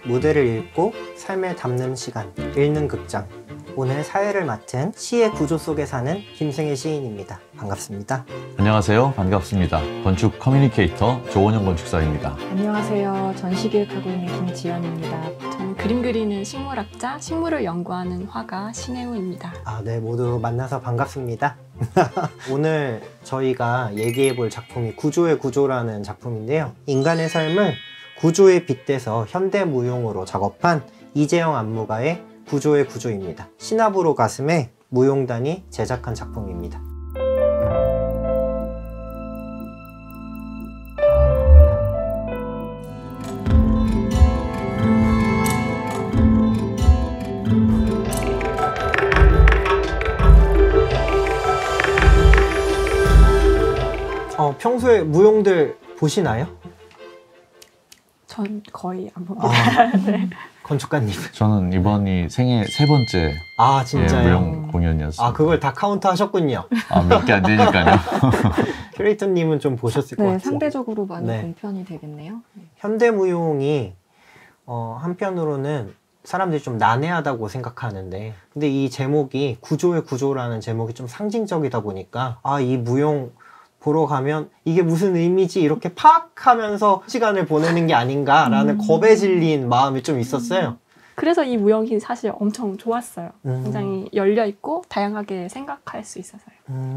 무대를 읽고 삶을 담는 시간, 읽는 극장. 오늘 사회를 맡은 시의 구조 속에 사는 김승혜 시인입니다. 반갑습니다. 안녕하세요. 반갑습니다. 건축 커뮤니케이터 조원영 건축사입니다. 안녕하세요. 전시기획하고 있는 김지연입니다. 저는 그림 그리는 식물학자, 식물을 연구하는 화가 신혜우입니다. 네, 모두 만나서 반갑습니다. 오늘 저희가 얘기해 볼 작품이 구조의 구조라는 작품인데요. 인간의 삶을 구조에 빗대서 현대무용으로 작업한 이재영 안무가의 구조의 구조입니다. 시나브로 가슴의 무용단이 제작한 작품입니다. 평소에 무용들 보시나요? 전 거의 안 봅니다. 네. 건축가님. 저는 이번이 생애 3번째 진짜요? 무용 공연이었어요. 그걸 다 카운트 하셨군요. 몇 개 안 되니까요. 큐레이터님은 좀 보셨을 것 네, 같아요. 상대적으로 많이 본 편이 되겠네요. 현대무용이 한편으로는 사람들이 좀 난해하다고 생각하는데, 근데 이 제목이 구조의 구조라는 제목이 좀 상징적이다 보니까 이 무용 보러 가면 이게 무슨 의미지 이렇게 파악하면서 시간을 보내는 게 아닌가라는 겁에 질린 마음이 좀 있었어요. 그래서 이 무용이 사실 엄청 좋았어요. 굉장히 열려있고 다양하게 생각할 수 있어서요.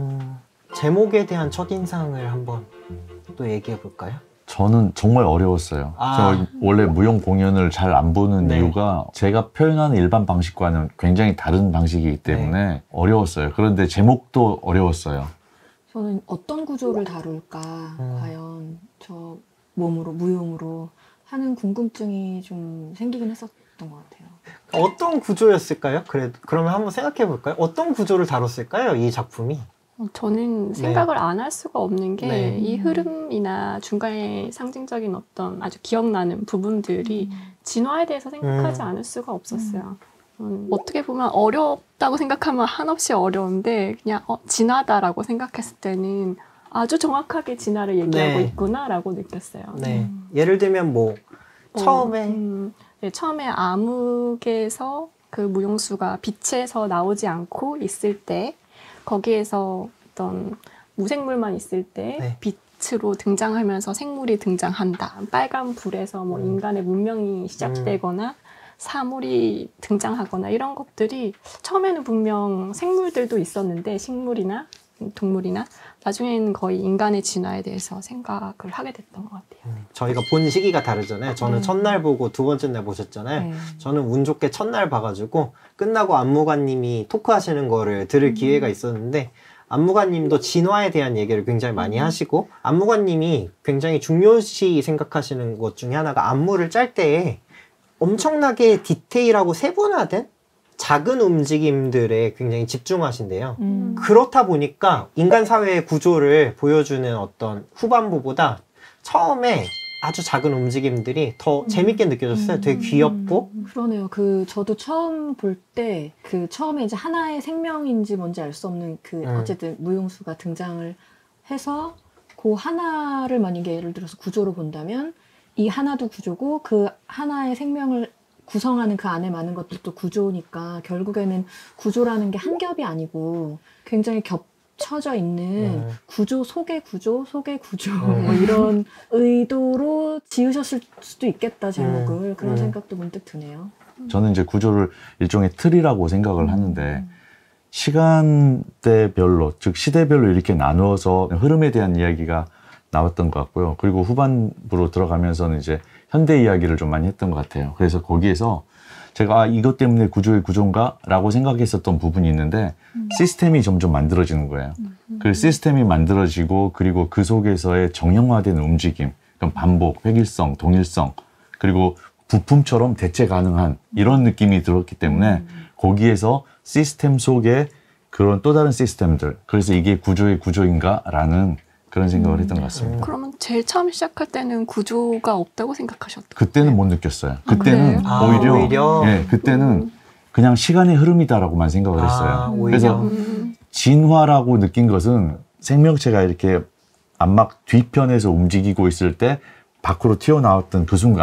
제목에 대한 첫인상을 한번 또 얘기해 볼까요? 저는 정말 어려웠어요. 저 원래 무용 공연을 잘 안 보는 이유가 제가 표현하는 일반 방식과는 굉장히 다른 방식이기 때문에 어려웠어요. 그런데 제목도 어려웠어요. 저는 어떤 구조를 다룰까, 과연 저 몸으로, 무용으로 하는 궁금증이 좀 생기긴 했었던 것 같아요. 어떤 구조였을까요? 그러면 한번 생각해 볼까요? 어떤 구조를 다뤘을까요? 이 작품이? 저는 생각을 안 할 수가 없는 게 이 네. 흐름이나 중간에 상징적인 어떤 아주 기억나는 부분들이 진화에 대해서 생각하지 않을 수가 없었어요. 어떻게 보면 어렵다고 생각하면 한없이 어려운데 그냥 진화다라고 생각했을 때는 아주 정확하게 진화를 얘기하고 있구나라고 느꼈어요. 예를 들면 처음에 처음에 암흑에서 그 무용수가 빛에서 나오지 않고 있을 때 거기에서 어떤 무생물만 있을 때 빛으로 등장하면서 생물이 등장한다. 빨간 불에서 인간의 문명이 시작되거나 사물이 등장하거나 이런 것들이 처음에는 분명 생물들도 있었는데 식물이나 동물이나 나중에는 거의 인간의 진화에 대해서 생각을 하게 됐던 것 같아요. 저희가 본 시기가 다르잖아요. 저는 첫날 보고 두 번째 날 보셨잖아요. 저는 운 좋게 첫날 봐가지고 끝나고 안무가님이 토크하시는 거를 들을 기회가 있었는데 안무가님도 진화에 대한 얘기를 굉장히 많이 하시고 안무가님이 굉장히 중요시 생각하시는 것 중에 하나가 안무를 짤 때에 엄청나게 디테일하고 세분화된 작은 움직임들에 굉장히 집중하신대요. 그렇다 보니까 인간 사회의 구조를 보여주는 어떤 후반부보다 처음에 아주 작은 움직임들이 더 재밌게 느껴졌어요. 되게 귀엽고. 그러네요. 저도 처음 볼 때 처음에 이제 하나의 생명인지 뭔지 알 수 없는 어쨌든 무용수가 등장을 해서 그 하나를 만약에 예를 들어서 구조로 본다면 이 하나도 구조고 그 하나의 생명을 구성하는 그 안에 많은 것들도 구조니까 결국에는 구조라는 게 한 겹이 아니고 굉장히 겹쳐져 있는 구조 속의 구조 속의 구조 이런 의도로 지으셨을 수도 있겠다 제목을. 그런 생각도 문득 드네요. 저는 이제 구조를 일종의 틀이라고 생각을 하는데 시간대별로 즉 시대별로 이렇게 나누어서 흐름에 대한 이야기가 나왔던 것 같고요. 그리고 후반부로 들어가면서는 이제 현대 이야기를 좀 많이 했던 것 같아요. 그래서 거기에서 제가 이것 때문에 구조의 구조인가? 라고 생각했었던 부분이 있는데 시스템이 점점 만들어지는 거예요. 그 시스템이 만들어지고 그리고 그 속에서의 정형화된 움직임, 그럼 반복, 획일성, 동일성, 그리고 부품처럼 대체 가능한 이런 느낌이 들었기 때문에 거기에서 시스템 속에 그런 또 다른 시스템들, 그래서 이게 구조의 구조인가? 라는 그런 생각을 했던 것 같습니다. 그러면 제일 처음 시작할 때는 구조가 없다고 생각하셨던 그때는 못 느꼈어요. 그때는 오히려? 그때는 그냥 시간의 흐름이다라고만 생각을 했어요. 그래서 진화라고 느낀 것은 생명체가 이렇게 암막 뒤편에서 움직이고 있을 때 밖으로 튀어나왔던 그 순간,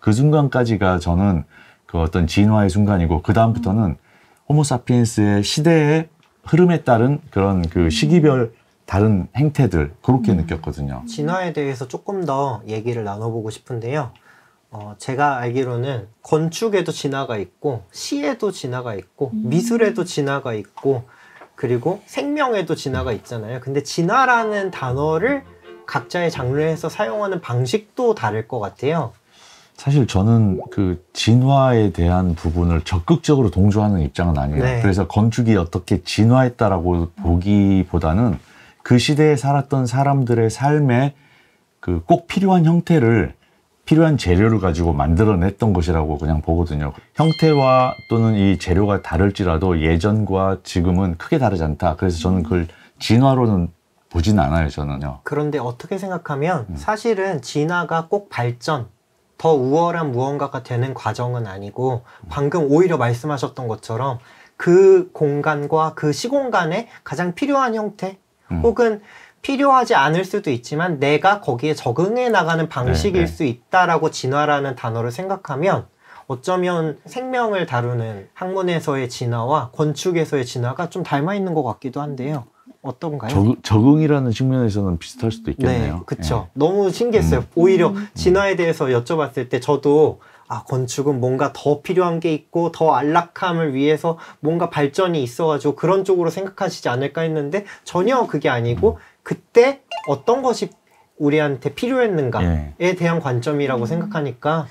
그 순간까지가 저는 그 어떤 진화의 순간이고 그 다음부터는 호모사피엔스의 시대의 흐름에 따른 그런 그 시기별 다른 행태들 그렇게 느꼈거든요. 진화에 대해서 조금 더 얘기를 나눠보고 싶은데요. 제가 알기로는 건축에도 진화가 있고 시에도 진화가 있고 미술에도 진화가 있고 그리고 생명에도 진화가 있잖아요. 근데 진화라는 단어를 각자의 장르에서 사용하는 방식도 다를 것 같아요. 사실 저는 그 진화에 대한 부분을 적극적으로 동조하는 입장은 아니에요. 네. 그래서 건축이 어떻게 진화했다라고 보기보다는 그 시대에 살았던 사람들의 삶에 그 꼭 필요한 형태를 필요한 재료를 가지고 만들어냈던 것이라고 그냥 보거든요. 형태와 또는 이 재료가 다를지라도 예전과 지금은 크게 다르지 않다. 그래서 저는 그걸 진화로는 보진 않아요, 저는요. 그런데 어떻게 생각하면 사실은 진화가 꼭 발전, 더 우월한 무언가가 되는 과정은 아니고 방금 오히려 말씀하셨던 것처럼 그 공간과 그 시공간에 가장 필요한 형태 혹은 필요하지 않을 수도 있지만 내가 거기에 적응해 나가는 방식일 수 있다라고 진화라는 단어를 생각하면 어쩌면 생명을 다루는 학문에서의 진화와 건축에서의 진화가 좀 닮아 있는 것 같기도 한데요. 어떤가요? 적응이라는 측면에서는 비슷할 수도 있겠네요. 네, 그쵸. 너무 신기했어요. 오히려 진화에 대해서 여쭤봤을 때 저도 건축은 뭔가 더 필요한 게 있고 더 안락함을 위해서 뭔가 발전이 있어가지고 그런 쪽으로 생각하시지 않을까 했는데 전혀 그게 아니고 그때 어떤 것이 우리한테 필요했는가에 대한 관점이라고 생각하니까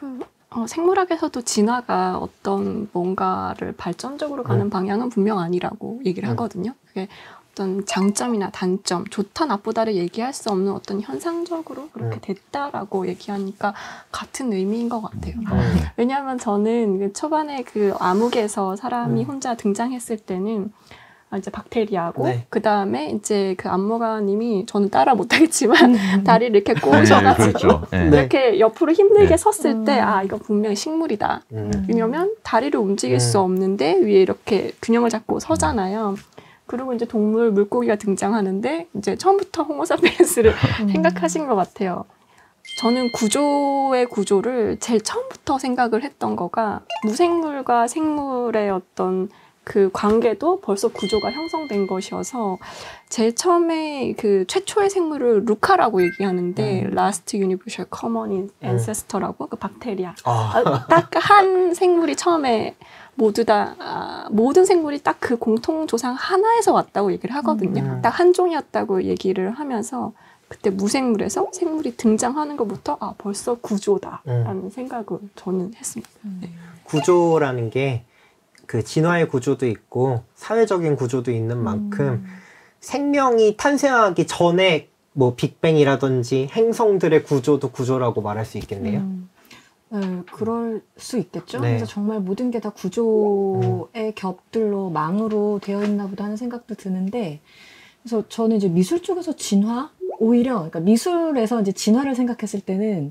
생물학에서도 진화가 어떤 뭔가를 발전적으로 가는 방향은 분명 아니라고 얘기를 하거든요. 그게 어떤 장점이나 단점, 좋다 나쁘다를 얘기할 수 없는 어떤 현상적으로 그렇게 됐다라고 얘기하니까 같은 의미인 것 같아요. 왜냐하면 저는 초반에 그 암흑에서 사람이 혼자 등장했을 때는 이제 박테리아고 그 다음에 이제 그 안무가님이 저는 따라 못하겠지만 다리를 이렇게 꼬셔가지고 그렇죠. 이렇게 옆으로 힘들게 섰을 때 이건 분명히 식물이다. 왜냐면 다리를 움직일 수 없는데 위에 이렇게 균형을 잡고 서잖아요. 그리고 이제 동물, 물고기가 등장하는데 이제 처음부터 호모사피엔스를 생각하신 것 같아요. 저는 구조의 구조를 제일 처음부터 생각을 했던 거가 무생물과 생물의 어떤 그 관계도 벌써 구조가 형성된 것이어서 제일 처음에 그 최초의 생물을 루카라고 얘기하는데 Last Universal Common Ancestor라고 그 박테리아 딱 한 생물이 처음에 모두 다 모든 생물이 딱 그 공통 조상 하나에서 왔다고 얘기를 하거든요. 딱 한 종이었다고 얘기를 하면서 그때 무생물에서 생물이 등장하는 것부터 벌써 구조다라는 생각을 저는 했습니다. 네. 구조라는 게 그 진화의 구조도 있고 사회적인 구조도 있는 만큼 생명이 탄생하기 전에 뭐 빅뱅이라든지 행성들의 구조도 구조라고 말할 수 있겠네요. 네, 그럴 수 있겠죠. 네. 그래서 정말 모든 게 다 구조의 겹들로 망으로 되어 있나 보다 하는 생각도 드는데, 그래서 저는 이제 미술 쪽에서 진화 오히려 그러니까 미술에서 이제 진화를 생각했을 때는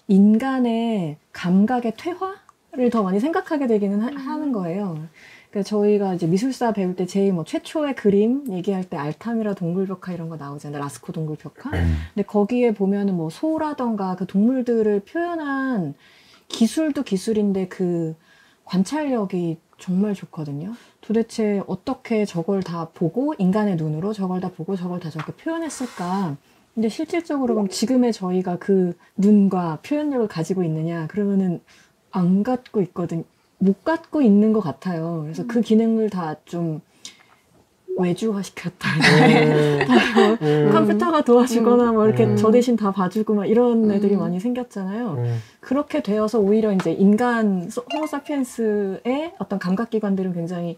인간의 감각의 퇴화를 더 많이 생각하게 되기는 하는 거예요. 그러니까 저희가 이제 미술사 배울 때 제일 뭐 최초의 그림 얘기할 때 알타미라 동굴벽화 이런 거 나오잖아요. 라스코 동굴벽화. 근데 거기에 보면은 뭐 소라던가 그 동물들을 표현한 기술도 기술인데 그 관찰력이 정말 좋거든요. 도대체 어떻게 저걸 다 보고 인간의 눈으로 저걸 다 보고 저걸 다 저렇게 표현했을까? 근데 실질적으로 그럼 지금의 저희가 그 눈과 표현력을 가지고 있느냐? 그러면은 안 갖고 있거든. 못 갖고 있는 것 같아요. 그래서 그 기능을 다 좀 외주화시켰다. 컴퓨터가 도와주거나 뭐 이렇게 저 대신 다 봐주고 막 이런 애들이 많이 생겼잖아요. 그렇게 되어서 오히려 이제 인간 호모사피엔스의 어떤 감각기관들은 굉장히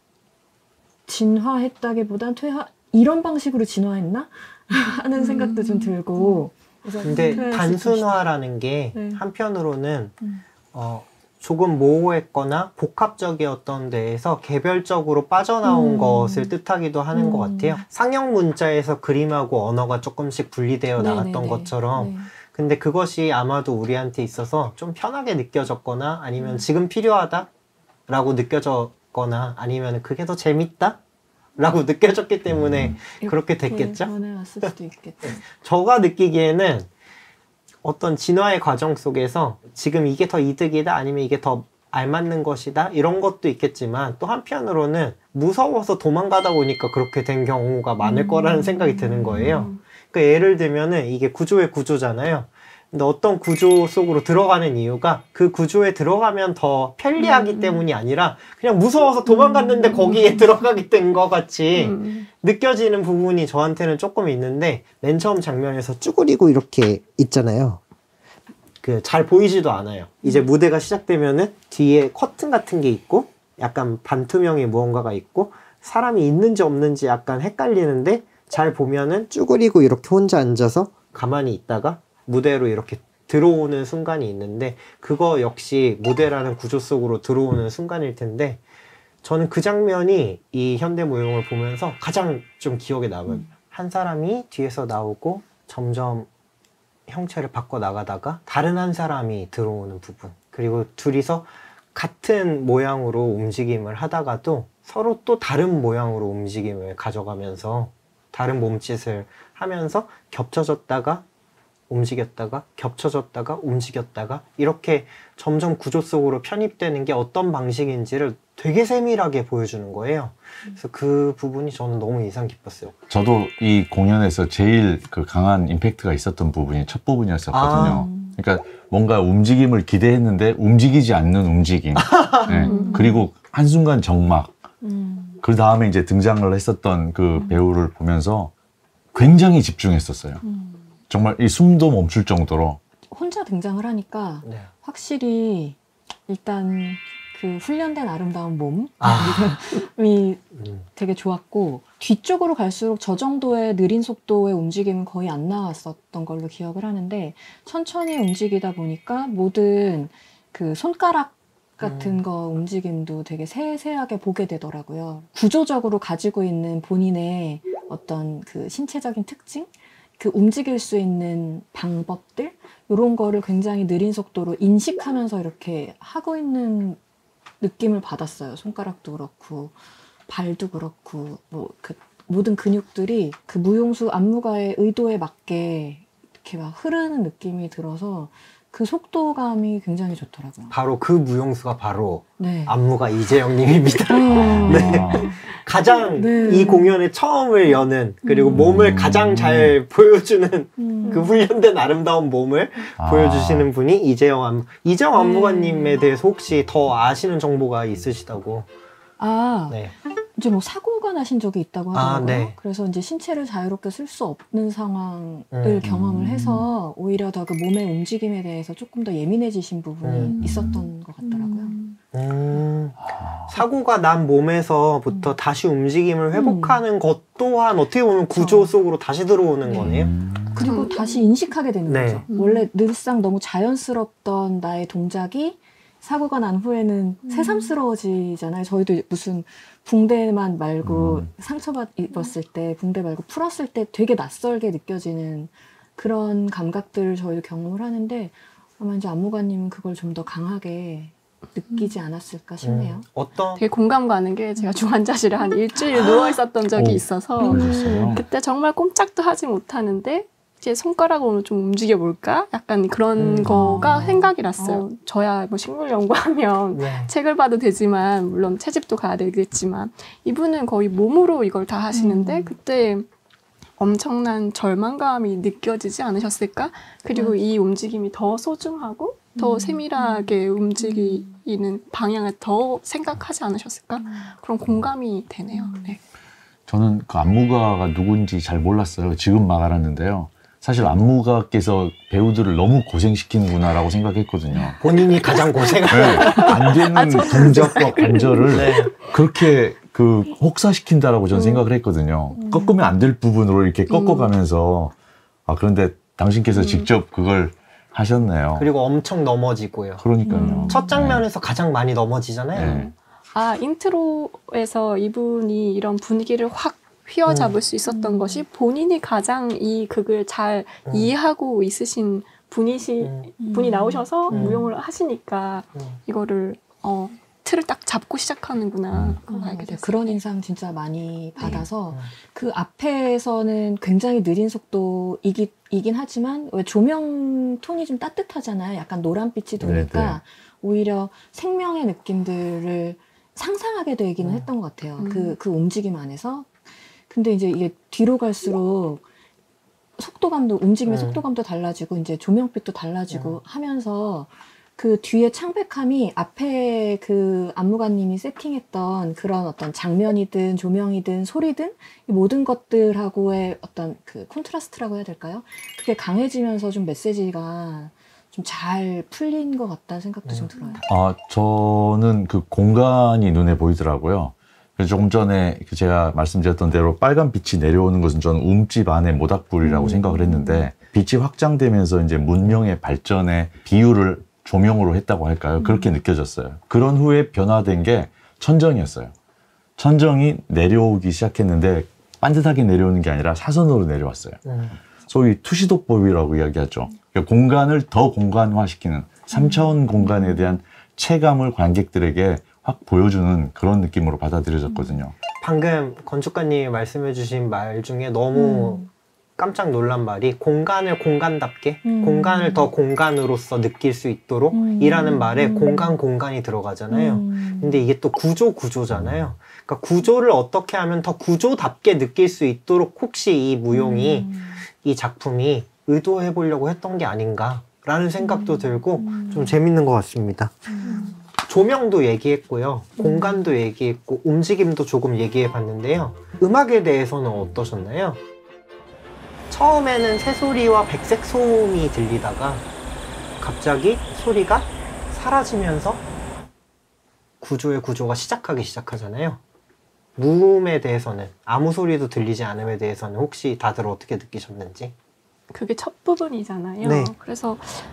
진화했다기보단 퇴화 이런 방식으로 진화했나 하는 생각도 좀 들고. 근데 단순화라는 게 한편으로는 조금 모호했거나 복합적이었던 데에서 개별적으로 빠져나온 것을 뜻하기도 하는 것 같아요. 상형 문자에서 그림하고 언어가 조금씩 분리되어 나갔던 것처럼. 근데 그것이 아마도 우리한테 있어서 좀 편하게 느껴졌거나 아니면 지금 필요하다라고 느껴졌거나 아니면 그게 더 재밌다? 라고 느껴졌기 때문에 그렇게 됐겠죠? 왔을 수도 있겠죠. 저가 느끼기에는 어떤 진화의 과정 속에서 지금 이게 더 이득이다 아니면 이게 더 알맞는 것이다 이런 것도 있겠지만 또 한편으로는 무서워서 도망가다 보니까 그렇게 된 경우가 많을 거라는 생각이 드는 거예요. 그러니까 예를 들면은 이게 구조의 구조잖아요. 근데 어떤 구조 속으로 들어가는 이유가 그 구조에 들어가면 더 편리하기 때문이 아니라 그냥 무서워서 도망갔는데 거기에 들어가게 된 것 같이 느껴지는 부분이 저한테는 조금 있는데 맨 처음 장면에서 쭈그리고 이렇게 있잖아요. 그 잘 보이지도 않아요. 이제 무대가 시작되면은 뒤에 커튼 같은 게 있고 약간 반투명의 무언가가 있고 사람이 있는지 없는지 약간 헷갈리는데 잘 보면은 쭈그리고 이렇게 혼자 앉아서 가만히 있다가 무대로 이렇게 들어오는 순간이 있는데 그거 역시 무대라는 구조 속으로 들어오는 순간일 텐데 저는 그 장면이 이 현대무용을 보면서 가장 좀 기억에 남은 한 사람이 뒤에서 나오고 점점 형체를 바꿔 나가다가 다른 한 사람이 들어오는 부분 그리고 둘이서 같은 모양으로 움직임을 하다가도 서로 또 다른 모양으로 움직임을 가져가면서 다른 몸짓을 하면서 겹쳐졌다가 움직였다가 겹쳐졌다가 움직였다가 이렇게 점점 구조 속으로 편입되는 게 어떤 방식인지를 되게 세밀하게 보여주는 거예요. 그래서 그 부분이 저는 너무 인상 깊었어요. 저도 이 공연에서 제일 그 강한 임팩트가 있었던 부분이 첫 부분이었었거든요. 그러니까 뭔가 움직임을 기대했는데 움직이지 않는 움직임. 네. 그리고 한순간 정막. 그 다음에 이제 등장을 했었던 그 배우를 보면서 굉장히 집중했었어요. 정말 이 숨도 멈출 정도로. 혼자 등장을 하니까 네. 확실히 일단 그 훈련된 아름다운 몸이 되게 좋았고 뒤쪽으로 갈수록 저 정도의 느린 속도의 움직임은 거의 안 나왔었던 걸로 기억을 하는데 천천히 움직이다 보니까 모든 그 손가락 같은 거 움직임도 되게 세세하게 보게 되더라고요. 구조적으로 가지고 있는 본인의 어떤 그 신체적인 특징? 그 움직일 수 있는 방법들? 이런 거를 굉장히 느린 속도로 인식하면서 이렇게 하고 있는 느낌을 받았어요. 손가락도 그렇고 발도 그렇고 뭐 그 모든 근육들이 그 무용수 안무가의 의도에 맞게 이렇게 막 흐르는 느낌이 들어서 그 속도감이 굉장히 좋더라고요. 바로 그 무용수가 바로 네. 안무가 이재영님입니다. 네. 가장 이 공연의 처음을 여는 그리고 몸을 가장 잘 보여주는 그 훈련된 아름다운 몸을 보여주시는 분이 이재영 안무가님에 대해서 혹시 더 아시는 정보가 있으시다고? 네. 이제 뭐 사고가 나신 적이 있다고 하더라고요. 네. 그래서 이제 신체를 자유롭게 쓸 수 없는 상황을 경험을 해서 오히려 더 그 몸의 움직임에 대해서 조금 더 예민해지신 부분이 있었던 것 같더라고요. 사고가 난 몸에서부터 다시 움직임을 회복하는 것 또한 어떻게 보면 구조 속으로 다시 들어오는 거네요. 그리고 다시 인식하게 되는 네. 거죠. 원래 늘상 너무 자연스럽던 나의 동작이 사고가 난 후에는 새삼스러워지잖아요. 저희도 무슨 붕대만 말고 상처받 입었을 때 붕대 말고 풀었을 때 되게 낯설게 느껴지는 그런 감각들을 저희도 경험을 하는데 아마 이제 안무가님은 그걸 좀 더 강하게 느끼지 않았을까 싶네요. 되게 공감 가는 게 제가 중환자실에 한 일주일 누워 있었던 적이 있어서 그때 정말 꼼짝도 하지 못하는데 이제 손가락으로 좀 움직여 볼까? 약간 그런 거가 생각이 났어요. 저야 뭐 식물 연구하면 책을 봐도 되지만 물론 채집도 가야 되겠지만 이분은 거의 몸으로 이걸 다 하시는데 그때 엄청난 절망감이 느껴지지 않으셨을까? 그리고 이 움직임이 더 소중하고 더 세밀하게 움직이는 방향을 더 생각하지 않으셨을까? 그런 공감이 되네요. 네. 저는 그 안무가가 누군지 잘 몰랐어요. 지금 막 알았는데요. 사실 안무가께서 배우들을 너무 고생시키는구나라고 생각했거든요. 본인이 가장 고생하는 안 되는 동작과 관절을 그렇게 그 혹사시킨다라고 저는 생각을 했거든요. 꺾으면 안 될 부분으로 이렇게 꺾어가면서 그런데 당신께서 직접 그걸 하셨네요. 그리고 엄청 넘어지고요. 그러니까요. 첫 장면에서 가장 많이 넘어지잖아요. 인트로에서 이분이 이런 분위기를 확 휘어잡을 수 있었던 것이 본인이 가장 이 극을 잘 이해하고 있으신 분이 나오셔서 무용을 하시니까 이거를 비트를 딱 잡고 시작하는구나. 그걸 알게 됐어요. 그런 인상 진짜 많이 받아서 그 앞에서는 굉장히 느린 속도이긴 하지만 왜 조명 톤이 좀 따뜻하잖아요. 약간 노란빛이 도니까 오히려 생명의 느낌들을 상상하게 되기는 했던 것 같아요. 그 움직임 안에서. 근데 이제 이게 뒤로 갈수록 움직임의 속도감도 달라지고 이제 조명빛도 달라지고 하면서 그 뒤에 창백함이 앞에 그 안무가님이 세팅했던 그런 어떤 장면이든 조명이든 소리든 이 모든 것들하고의 어떤 그 콘트라스트라고 해야 될까요? 그게 강해지면서 좀 메시지가 좀 잘 풀린 것 같다는 생각도 좀 들어요. 저는 그 공간이 눈에 보이더라고요. 그래서 조금 전에 제가 말씀드렸던 대로 빨간 빛이 내려오는 것은 저는 움집 안에 모닥불이라고 생각을 했는데 빛이 확장되면서 이제 문명의 발전에 비유를 조명으로 했다고 할까요? 그렇게 느껴졌어요. 그런 후에 변화된 게 천정이었어요. 천정이 내려오기 시작했는데 반듯하게 내려오는 게 아니라 사선으로 내려왔어요. 소위 투시도법이라고 이야기하죠. 그러니까 공간을 더 공간화시키는 3차원 공간에 대한 체감을 관객들에게 확 보여주는 그런 느낌으로 받아들여졌거든요. 방금 건축가님이 말씀해주신 말 중에 너무 깜짝 놀란 말이 공간을 공간답게 공간을 더 공간으로서 느낄 수 있도록 이라는 말에 공간이 들어가잖아요. 근데 이게 또 구조잖아요. 그러니까 구조를 어떻게 하면 더 구조답게 느낄 수 있도록 혹시 이 무용이 이 작품이 의도해 보려고 했던 게 아닌가라는 생각도 들고 좀 재밌는 것 같습니다. 조명도 얘기했고요. 공간도 얘기했고 움직임도 조금 얘기해 봤는데요. 음악에 대해서는 어떠셨나요? 처음에는 새소리와 백색 소음이 들리다가 갑자기 소리가 사라지면서 구조가 시작하잖아요. 무음에 대해서는 아무 소리도 들리지 않음에 대해서는 혹시 다들 어떻게 느끼셨는지? 그게 첫 부분이잖아요. 네. 그래서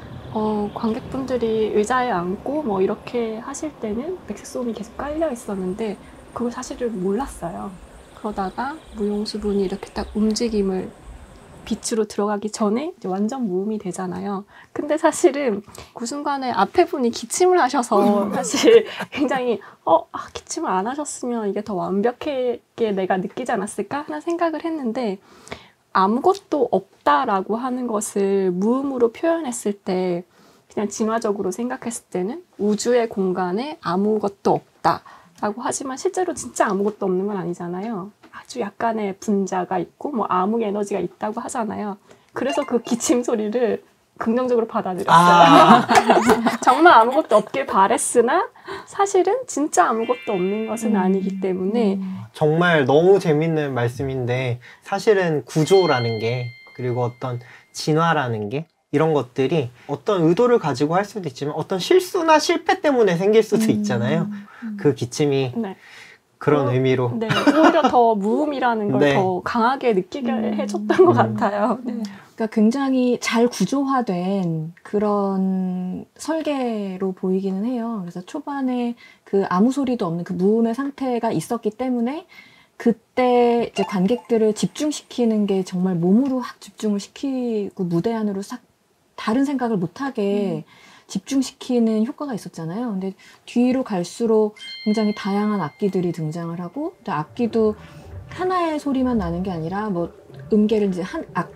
관객분들이 의자에 앉고 뭐 이렇게 하실 때는 백색 소음이 계속 깔려 있었는데 그걸 사실을 몰랐어요. 그러다가 무용수분이 이렇게 딱 움직임을 빛으로 들어가기 전에 이제 완전 무음이 되잖아요. 근데 사실은 그 순간에 앞에 분이 기침을 하셔서 사실 굉장히 기침을 안 하셨으면 이게 더 완벽하게 내가 느끼지 않았을까 하는 생각을 했는데 아무것도 없다라고 하는 것을 무음으로 표현했을 때 그냥 진화적으로 생각했을 때는 우주의 공간에 아무것도 없다라고 하지만 실제로 진짜 아무것도 없는 건 아니잖아요. 아주 약간의 분자가 있고 뭐 암흑 에너지가 있다고 하잖아요. 그래서 그 기침 소리를 긍정적으로 받아들였어요. 정말 아무것도 없길 바랬으나 사실은 진짜 아무것도 없는 것은 아니기 때문에 정말 너무 재밌는 말씀인데 사실은 구조라는 게 그리고 어떤 진화라는 게 이런 것들이 어떤 의도를 가지고 할 수도 있지만 어떤 실수나 실패 때문에 생길 수도 있잖아요. 그 기침이 네. 그런 의미로 네, 오히려 더 무음이라는 걸 더 강하게 느끼게 해줬던 것 같아요. 네. 그러니까 굉장히 잘 구조화된 그런 설계로 보이기는 해요. 그래서 초반에 그 아무 소리도 없는 그 무음의 상태가 있었기 때문에 그때 이제 관객들을 집중시키는 게 정말 몸으로 확 집중을 시키고 무대 안으로 싹 다른 생각을 못하게 집중시키는 효과가 있었잖아요. 근데 뒤로 갈수록 굉장히 다양한 악기들이 등장을 하고 또 악기도 하나의 소리만 나는 게 아니라 뭐 음계를 이제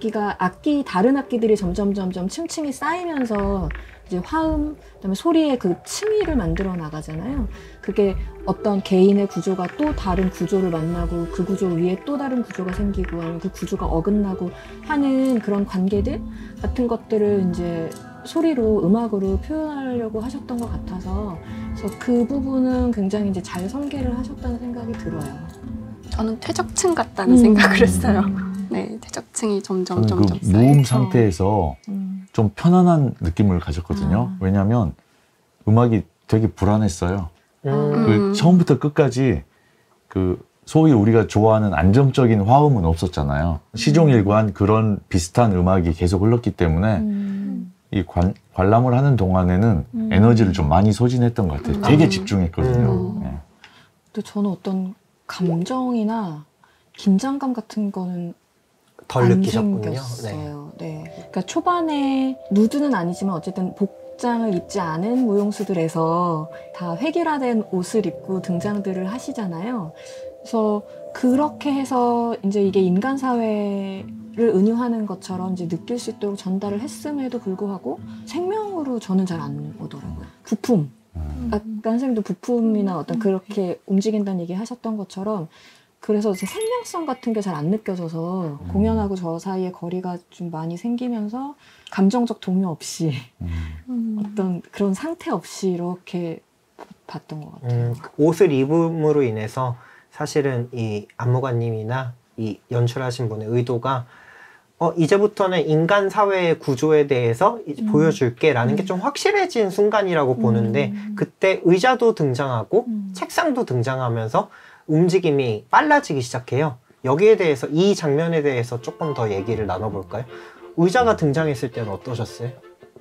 다른 악기들이 점점 층층이 쌓이면서 이제 화음, 그다음에 소리의 그 층위를 만들어 나가잖아요. 그게 어떤 개인의 구조가 또 다른 구조를 만나고 그 구조 위에 또 다른 구조가 생기고 아니면 그 구조가 어긋나고 하는 그런 관계들 같은 것들을 이제 소리로 음악으로 표현하려고 하셨던 것 같아서 그래서 그 부분은 굉장히 이제 잘 설계를 하셨다는 생각이 들어요. 저는 퇴적층 같다는 생각을 했어요. 네, 퇴적층이 점점 그 무음 상태에서 좀 편안한 느낌을 가졌거든요. 왜냐하면 음악이 되게 불안했어요. 그 처음부터 끝까지 그 소위 우리가 좋아하는 안정적인 화음은 없었잖아요. 시종일관 그런 비슷한 음악이 계속 흘렀기 때문에 이 관람을 하는 동안에는 에너지를 좀 많이 소진했던 것 같아요. 되게 집중했거든요. 네. 또 저는 어떤 감정이나 긴장감 같은 거는 덜 느끼셨군요. 생겼어요. 네. 그러니까 초반에 누드는 아니지만 어쨌든 복장을 입지 않은 무용수들에서 다 획일화된 옷을 입고 등장들을 하시잖아요. 그래서 그렇게 해서 이제 이게 인간 사회를 은유하는 것처럼 이제 느낄 수 있도록 전달을 했음에도 불구하고 생명으로 저는 잘 안 오더라고요. 부품. 아까 선생님도 부품이나 어떤 그렇게 움직인다는 얘기 하셨던 것처럼 그래서 이제 생명성 같은 게 잘 안 느껴져서 공연하고 저 사이에 거리가 좀 많이 생기면서 감정적 동요 없이 어떤 그런 상태 없이 이렇게 봤던 것 같아요. 옷을 입음으로 인해서 사실은 이 안무가님이나 이 연출하신 분의 의도가 이제부터는 인간 사회의 구조에 대해서 보여줄게 라는 게 좀 확실해진 순간이라고 보는데 그때 의자도 등장하고 책상도 등장하면서 움직임이 빨라지기 시작해요. 여기에 대해서 이 장면에 대해서 조금 더 얘기를 나눠볼까요? 의자가 등장했을 때는 어떠셨어요?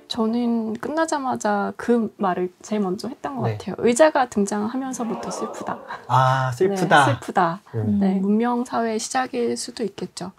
저는 끝나자마자 그 말을 제일 먼저 했던 것 네. 같아요. 의자가 등장하면서부터 슬프다. 아, 슬프다. 네, 슬프다. 네, 문명 사회의 시작일 수도 있겠죠.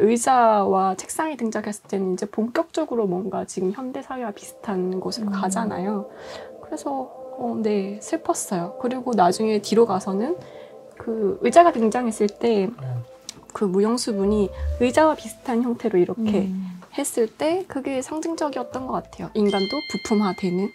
의자와 책상이 등장했을 때는 이제 본격적으로 뭔가 지금 현대 사회와 비슷한 곳으로 가잖아요. 그래서 네, 슬펐어요. 그리고 나중에 뒤로 가서는 그 의자가 등장했을 때 그 무용수분이 의자와 비슷한 형태로 이렇게 했을 때 그게 상징적이었던 것 같아요. 인간도 부품화되는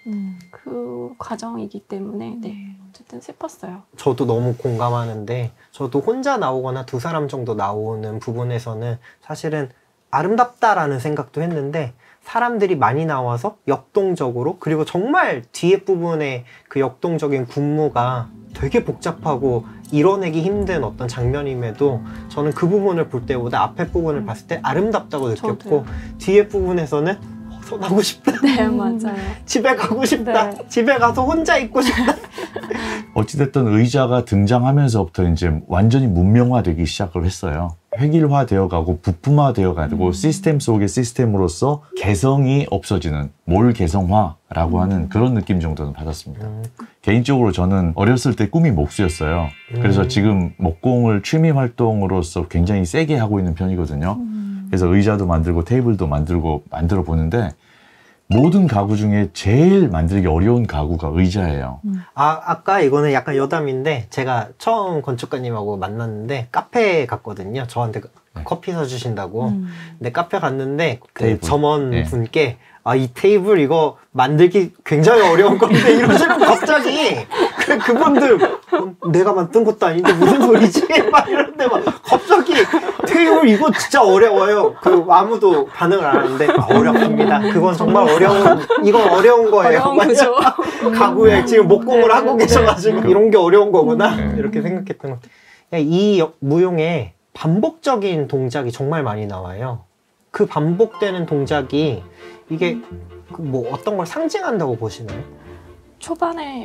그 과정이기 때문에 네, 어쨌든 슬펐어요. 저도 너무 공감하는데 저도 혼자 나오거나 두 사람 정도 나오는 부분에서는 사실은 아름답다라는 생각도 했는데 사람들이 많이 나와서 역동적으로 그리고 정말 뒤에 부분에 그 역동적인 군무가 되게 복잡하고 이뤄내기 힘든 어떤 장면임에도 저는 그 부분을 볼 때보다 앞에 부분을 봤을 때 아름답다고 느꼈고 저도요. 뒤에 부분에서는 벗어나고 싶다. 네, 맞아요. 집에 가고 싶다. 네. 집에 가서 혼자 있고 싶다. 어찌됐든 의자가 등장하면서부터 이제 완전히 문명화되기 시작을 했어요. 획일화되어 가고 부품화되어 가고 시스템 속의 시스템으로서 개성이 없어지는 몰 개성화라고 하는 그런 느낌 정도는 받았습니다. 개인적으로 저는 어렸을 때 꿈이 목수였어요. 그래서 지금 목공을 취미 활동으로서 굉장히 세게 하고 있는 편이거든요. 그래서 의자도 만들고 테이블도 만들어 보는데 모든 가구 중에 제일 만들기 어려운 가구가 의자예요. 아까 이거는 약간 여담인데 제가 처음 건축가님하고 만났는데 카페에 갔거든요. 저한테 커피 사주신다고. 근데 카페 갔는데 그 테이블. 점원 네. 분께 이 테이블 이거 만들기 굉장히 어려운 건데 이러시면 갑자기 그분들 내가 만든 것도 아닌데 무슨 소리지? 막 이러는데 막 갑자기 테이블 이거 진짜 어려워요. 아무도 반응을 안 하는데 어렵습니다. 그건 정말 이건 어려운 거예요. 어려운 구조. 가구에 지금 목공을 하고 계셔가지고 이런 게 어려운 거구나 네. 이렇게 생각했던 것 같아요. 이 무용에 반복적인 동작이 정말 많이 나와요. 그 반복되는 동작이 이게 뭐 어떤 걸 상징한다고 보시나요? 초반에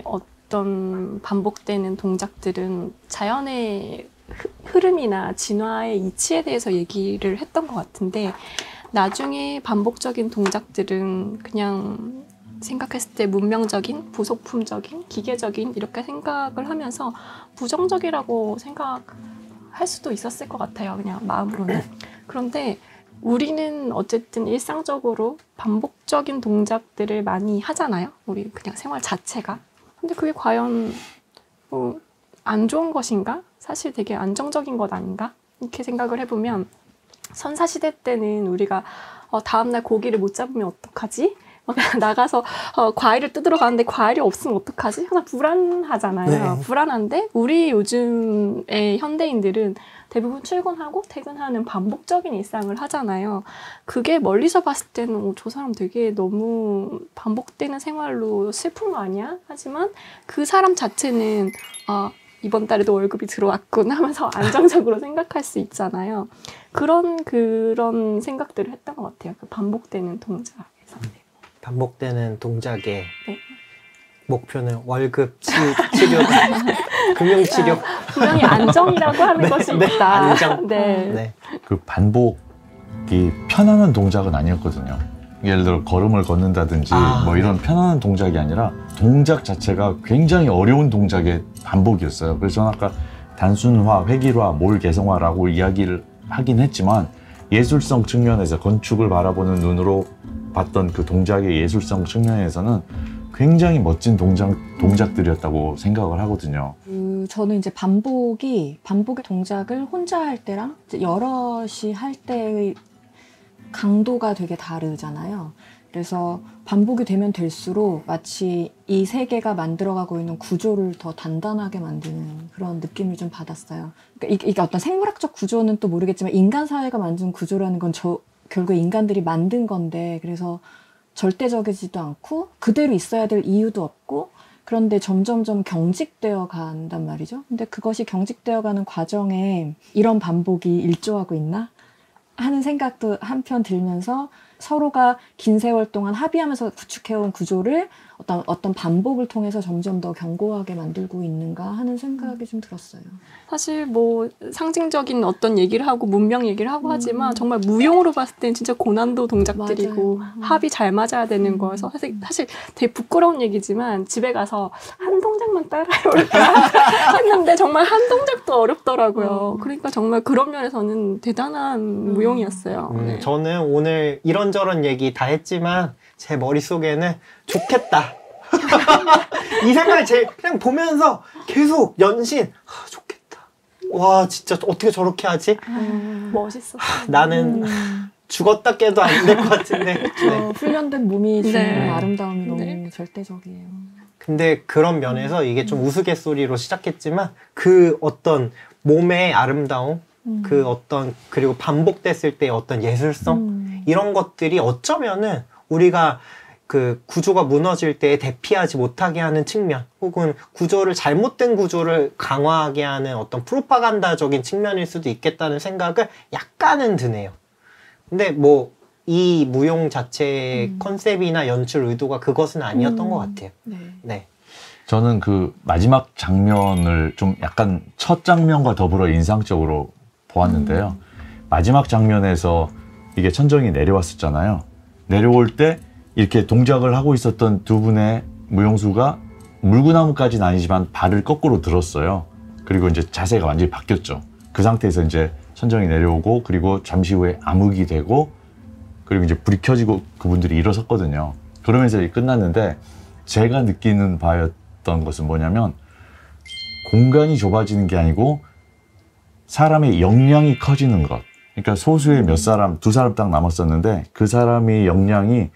어떤 반복되는 동작들은 자연의 흐름이나 진화의 이치에 대해서 얘기를 했던 것 같은데 나중에 반복적인 동작들은 그냥 생각했을 때 문명적인, 부속품적인, 기계적인 이렇게 생각을 하면서 부정적이라고 생각할 수도 있었을 것 같아요. 그냥 마음으로는. 그런데 우리는 어쨌든 일상적으로 반복적인 동작들을 많이 하잖아요. 우리 그냥 생활 자체가. 근데 그게 과연 안 좋은 것인가? 사실 되게 안정적인 것 아닌가? 이렇게 생각을 해보면 선사시대 때는 우리가 다음날 고기를 못 잡으면 어떡하지? 막 나가서 과일을 뜯으러 가는데 과일이 없으면 어떡하지? 항상 불안하잖아요. 네. 불안한데 우리 요즘의 현대인들은 대부분 출근하고 퇴근하는 반복적인 일상을 하잖아요. 그게 멀리서 봤을 때는 저 사람 되게 너무 반복되는 생활로 슬픈 거 아니야? 하지만 그 사람 자체는 이번 달에도 월급이 들어왔군 하면서 안정적으로 생각할 수 있잖아요. 그런 생각들을 했던 것 같아요. 그 반복되는 동작에서. 반복되는 동작의 네. 목표는 월급 치료다. 금융치료. 분명히 안정이라고 하는 것이 있다. 안정. 네. 네. 그 반복이 편안한 동작은 아니었거든요. 예를 들어 걸음을 걷는다든지 뭐 이런 편안한 동작이 아니라 동작 자체가 굉장히 어려운 동작의 반복이었어요. 그래서 저는 아까 단순화, 획일화, 몰 개성화라고 이야기를 하긴 했지만 예술성 측면에서 건축을 바라보는 눈으로 봤던 그 동작의 예술성 측면에서는 굉장히 멋진 동작들이었다고 생각을 하거든요. 저는 이제 반복의 동작을 혼자 할 때랑 이제 여럿이 할 때의 강도가 되게 다르잖아요. 그래서 반복이 되면 될수록 마치 이 세계가 만들어가고 있는 구조를 더 단단하게 만드는 그런 느낌을 좀 받았어요. 그러니까 이게 어떤 생물학적 구조는 또 모르겠지만 인간 사회가 만든 구조라는 건 결국 인간들이 만든 건데, 그래서 절대적이지도 않고 그대로 있어야 될 이유도 없고, 그런데 점점점 경직되어 간단 말이죠. 근데 그것이 경직되어 가는 과정에 이런 반복이 일조하고 있나 하는 생각도 한편 들면서, 서로가 긴 세월 동안 합의하면서 구축해온 구조를 어떤 반복을 통해서 점점 더 견고하게 만들고 있는가 하는 생각이 좀 들었어요. 사실 뭐 상징적인 어떤 얘기를 하고 문명 얘기를 하고 하지만 정말 무용으로 봤을 땐 진짜 고난도 동작들이고 합이 잘 맞아야 되는 거여서 사실 되게 부끄러운 얘기지만 집에 가서 한 동작만 따라해볼까 했는데 정말 한 동작도 어렵더라고요. 그러니까 정말 그런 면에서는 대단한 무용이었어요. 네. 저는 오늘 이런저런 얘기 다 했지만 제 머릿속에는 좋겠다. 이 생각이 그냥 보면서 계속 연신 좋겠다. 와 진짜 어떻게 저렇게 하지? 멋있어. 나는 죽었다 깨도 안 될 것 같은데. 네. 훈련된 몸이 주는 네. 아름다움이 너무 네. 절대적이에요. 근데 그런 면에서 이게 좀 우스갯소리로 시작했지만 그 어떤 몸의 아름다움, 그리고 반복됐을 때의 어떤 예술성, 이런 것들이 어쩌면은 우리가 그 구조가 무너질 때 대피하지 못하게 하는 측면, 혹은 잘못된 구조를 강화하게 하는 어떤 프로파간다적인 측면일 수도 있겠다는 생각을 약간은 드네요. 근데 뭐 이 무용 자체의 컨셉이나 연출 의도가 그것은 아니었던 것 같아요. 네. 저는 그 마지막 장면을 좀 약간 첫 장면과 더불어 인상적으로 보았는데요. 마지막 장면에서 이게 천정이 내려왔었잖아요. 내려올 때 이렇게 동작을 하고 있었던 두 분의 무용수가 물구나무까지는 아니지만 발을 거꾸로 들었어요. 그리고 이제 자세가 완전히 바뀌었죠. 그 상태에서 이제 천정이 내려오고, 그리고 잠시 후에 암흑이 되고, 그리고 이제 불이 켜지고 그분들이 일어섰거든요. 그러면서 끝났는데, 제가 느끼는 바였던 것은 뭐냐면, 공간이 좁아지는 게 아니고 사람의 역량이 커지는 것. 그러니까 소수의 두 사람 딱 남았었는데, 그 사람의 역량이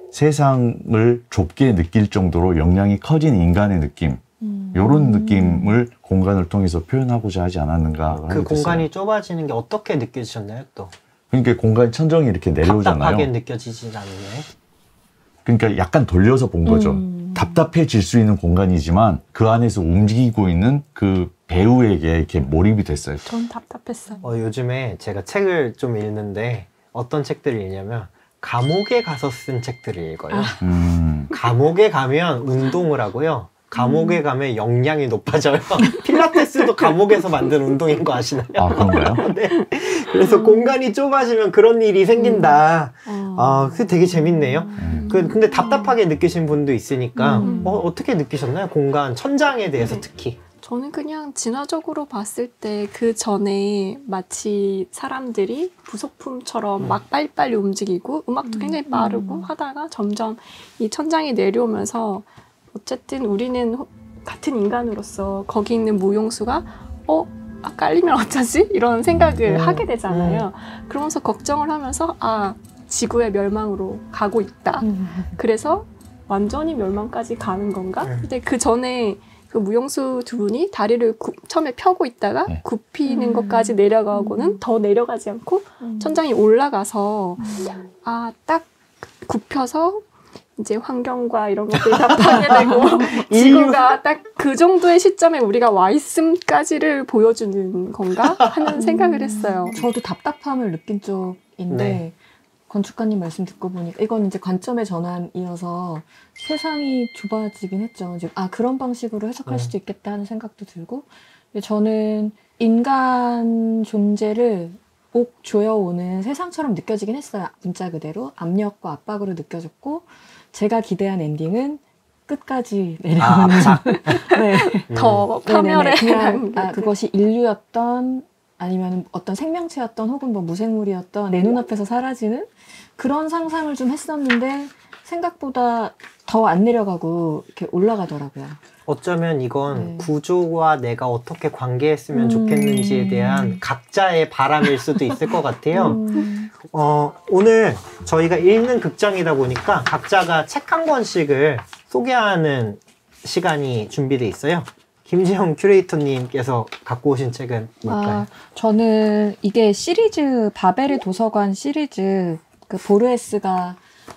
세상을 좁게 느낄 정도로 역량이 커진 인간의 느낌, 이런 느낌을 공간을 통해서 표현하고자 하지 않았는가. 그 공간이 좁아지는 게 어떻게 느껴지셨나요, 또? 그러니까 공간 천정이 이렇게 내려오잖아요. 답답하게 느껴지진 않나요? 그러니까 약간 돌려서 본 거죠. 답답해질 수 있는 공간이지만 그 안에서 움직이고 있는 그 배우에게 이렇게 몰입이 됐어요. 전 답답했어요. 요즘에 제가 책을 좀 읽는데 어떤 책들을 읽냐면 감옥에 가서 쓴 책들을 읽어요. 감옥에 가면 운동을 하고요. 감옥에 가면 역량이 높아져요. 필라테스도 감옥에서 만든 운동인 거 아시나요? 아, 그런가요? 네. 그래서 공간이 좁아지면 그런 일이 생긴다. 그게 되게 재밌네요. 근데 답답하게 느끼신 분도 있으니까 어떻게 느끼셨나요? 공간, 천장에 대해서 특히. 저는 그냥 진화적으로 봤을 때 그 전에 마치 사람들이 부속품처럼 막 빨리빨리 움직이고 음악도 굉장히 빠르고 하다가 점점 이 천장이 내려오면서 어쨌든 우리는 같은 인간으로서 거기 있는 무용수가 깔리면 어쩌지? 이런 생각을 하게 되잖아요. 그러면서 걱정을 하면서 지구의 멸망으로 가고 있다. 그래서 완전히 멸망까지 가는 건가? 근데 그 전에 그 무용수 두 분이 다리를 처음에 펴고 있다가 굽히는 것까지 내려가고는 더 내려가지 않고 천장이 올라가서 딱 굽혀서 이제 환경과 이런 것들이 다 파괴되고 지구가 딱 그 정도의 시점에 우리가 와 있음까지를 보여주는 건가 하는 생각을 했어요. 저도 답답함을 느낀 쪽인데 건축가님 말씀 듣고 보니까 이건 이제 관점의 전환이어서 세상이 좁아지긴 했죠. 이제 그런 방식으로 해석할 수도 있겠다 하는 생각도 들고, 저는 인간 존재를 옥 조여오는 세상처럼 느껴지긴 했어요. 문자 그대로 압력과 압박으로 느껴졌고, 제가 기대한 엔딩은 끝까지 내려오는 압착. 더 파멸에 그냥 그것이 인류였던 아니면 어떤 생명체였던 혹은 뭐 무생물이었던 내 눈앞에서 사라지는 그런 상상을 좀 했었는데 생각보다 더 안 내려가고 이렇게 올라가더라고요. 어쩌면 이건 구조와 내가 어떻게 관계했으면 좋겠는지에 대한 각자의 바람일 수도 있을 것 같아요. 오늘 저희가 읽는 극장이다 보니까 각자가 책 한 권씩을 소개하는 시간이 준비되어 있어요. 김지영 큐레이터님께서 갖고 오신 책은 뭘까요? 저는 이게 시리즈 바벨의 도서관 시리즈 그 보르헤스가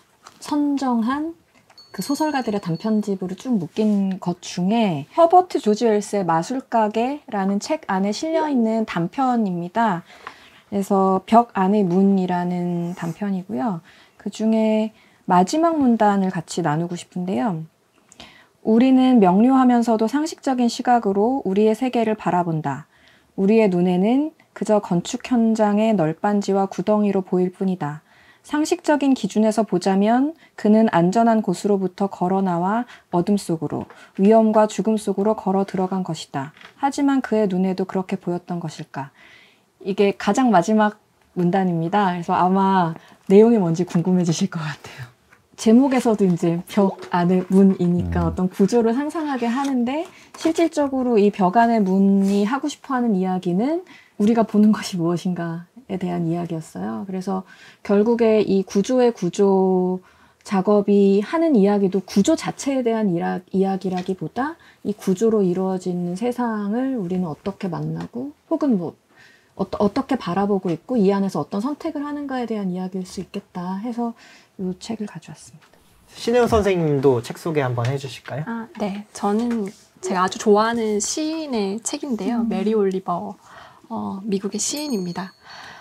선정한 그 소설가들의 단편집으로 쭉 묶인 것 중에 허버트 조지 웰스의 마술가게라는 책 안에 실려있는 단편입니다. 그래서 벽 안의 문이라는 단편이고요. 그 중에 마지막 문단을 같이 나누고 싶은데요. 우리는 명료하면서도 상식적인 시각으로 우리의 세계를 바라본다. 우리의 눈에는 그저 건축 현장의 널빤지와 구덩이로 보일 뿐이다. 상식적인 기준에서 보자면 그는 안전한 곳으로부터 걸어 나와 어둠 속으로, 위험과 죽음 속으로 걸어 들어간 것이다. 하지만 그의 눈에도 그렇게 보였던 것일까? 이게 가장 마지막 문단입니다. 그래서 아마 내용이 뭔지 궁금해지실 것 같아요. 제목에서도 이제 벽 안의 문이니까 어떤 구조를 상상하게 하는데 실질적으로 이 벽 안의 문이 하고 싶어하는 이야기는 우리가 보는 것이 무엇인가에 대한 이야기였어요. 그래서 결국에 이 구조의 구조 작업이 하는 이야기도 구조 자체에 대한 이야기라기보다 이 구조로 이루어지는 세상을 우리는 어떻게 만나고 혹은 뭐 어떻게 바라보고 있고 이 안에서 어떤 선택을 하는가에 대한 이야기일 수 있겠다 해서 이 책을 가져왔습니다. 신혜영 선생님도 책 소개 한번 해주실까요? 네. 저는 제가 아주 좋아하는 시인의 책인데요. 메리 올리버, 미국의 시인입니다.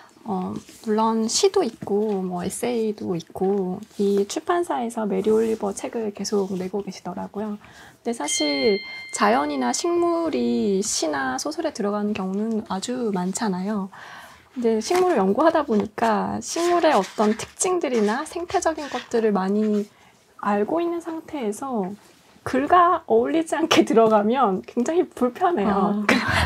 물론 시도 있고 뭐 에세이도 있고 이 출판사에서 메리 올리버 책을 계속 내고 계시더라고요. 근데 사실 자연이나 식물이 시나 소설에 들어가는 경우는 아주 많잖아요. 근데 식물을 연구하다 보니까 식물의 어떤 특징들이나 생태적인 것들을 많이 알고 있는 상태에서 글과 어울리지 않게 들어가면 굉장히 불편해요.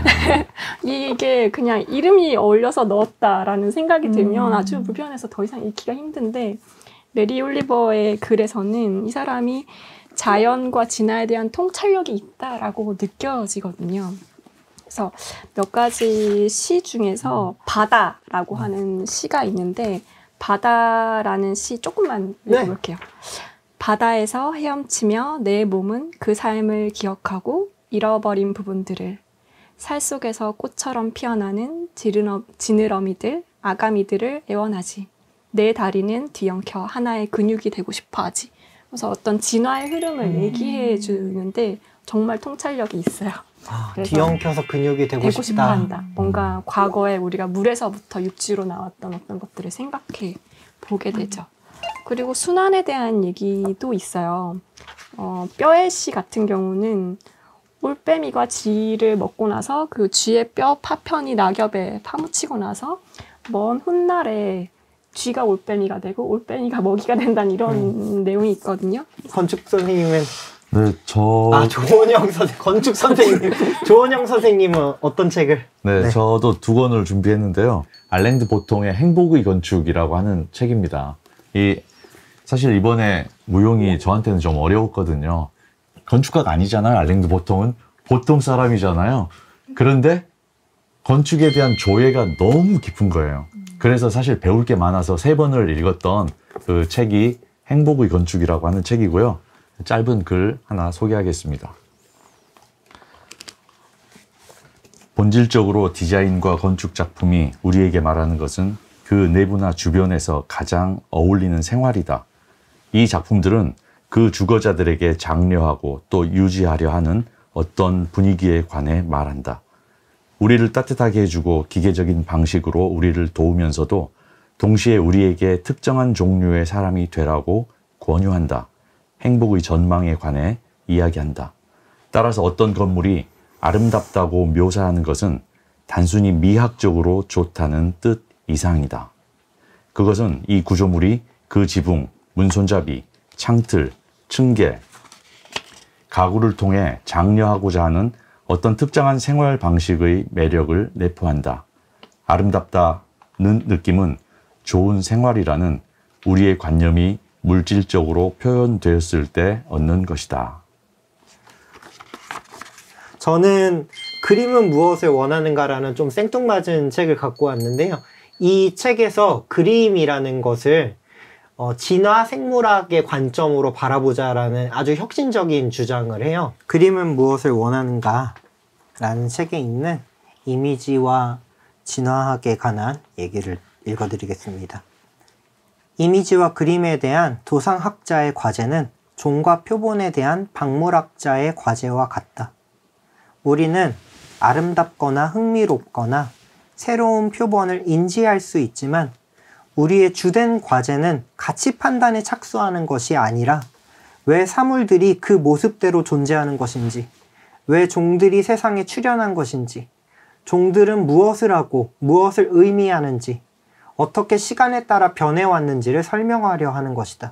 이게 그냥 이름이 어울려서 넣었다라는 생각이 들면 아주 불편해서 더 이상 읽기가 힘든데 메리 올리버의 글에서는 이 사람이 자연과 진화에 대한 통찰력이 있다라고 느껴지거든요. 그래서 몇 가지 시 중에서 바다라고 하는 시가 있는데 바다라는 시 조금만 읽어볼게요. 바다에서 헤엄치며 내 몸은 그 삶을 기억하고 잃어버린 부분들을 살 속에서 꽃처럼 피어나는 지느러미들, 아가미들을 애원하지. 내 다리는 뒤엉켜 하나의 근육이 되고 싶어하지. 그래서 어떤 진화의 흐름을 얘기해 주는데 정말 통찰력이 있어요. 뒤엉켜서 근육이 되고 싶다. 한다. 뭔가 과거에 우리가 물에서부터 육지로 나왔던 어떤 것들을 생각해 보게 되죠. 그리고 순환에 대한 얘기도 있어요. 뼈의 씨 같은 경우는 올빼미가 쥐를 먹고 나서 그 쥐의 뼈 파편이 낙엽에 파묻히고 나서 먼 훗날에 쥐가 올빼미가 되고 올빼미가 먹이가 된다는 이런 내용이 있거든요. 건축 선생님은 네, 조원영 선생 건축 선생님 조원영 선생님은 어떤 책을? 네, 저도 2권을 준비했는데요. 알랭드 보통의 행복의 건축이라고 하는 책입니다. 사실 이번에 무용이 저한테는 좀 어려웠거든요. 건축가가 아니잖아요. 알랭드 보통은 보통 사람이잖아요. 그런데 건축에 대한 조예가 너무 깊은 거예요. 그래서 사실 배울 게 많아서 3번을 읽었던 그 책이 행복의 건축이라고 하는 책이고요. 짧은 글 하나 소개하겠습니다. 본질적으로 디자인과 건축 작품이 우리에게 말하는 것은 그 내부나 주변에서 가장 어울리는 생활이다. 이 작품들은 그 주거자들에게 장려하고 또 유지하려 하는 어떤 분위기에 관해 말한다. 우리를 따뜻하게 해주고 기계적인 방식으로 우리를 도우면서도 동시에 우리에게 특정한 종류의 사람이 되라고 권유한다. 행복의 전망에 관해 이야기한다. 따라서 어떤 건물이 아름답다고 묘사하는 것은 단순히 미학적으로 좋다는 뜻 이상이다. 그것은 이 구조물이 그 지붕, 문손잡이, 창틀, 층계, 가구를 통해 장려하고자 하는 어떤 특정한 생활 방식의 매력을 내포한다. 아름답다는 느낌은 좋은 생활이라는 우리의 관념이 물질적으로 표현되었을 때 얻는 것이다. 저는 그림은 무엇을 원하는가라는 좀 생뚱맞은 책을 갖고 왔는데요. 이 책에서 그림이라는 것을 진화 생물학의 관점으로 바라보자라는 아주 혁신적인 주장을 해요. 그림은 무엇을 원하는가 라는 책에 있는 이미지와 진화학에 관한 얘기를 읽어드리겠습니다. 이미지와 그림에 대한 도상학자의 과제는 종과 표본에 대한 박물학자의 과제와 같다. 우리는 아름답거나 흥미롭거나 새로운 표본을 인지할 수 있지만 우리의 주된 과제는 가치 판단에 착수하는 것이 아니라 왜 사물들이 그 모습대로 존재하는 것인지, 왜 종들이 세상에 출현한 것인지, 종들은 무엇을 하고 무엇을 의미하는지, 어떻게 시간에 따라 변해왔는지를 설명하려 하는 것이다.